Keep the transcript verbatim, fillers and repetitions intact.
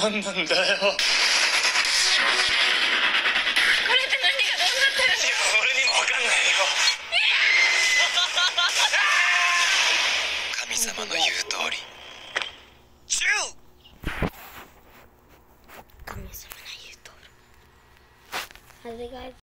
何なんだよ。これって何がどうなってるんだよ。俺にも分かんないよ。神様の言う通り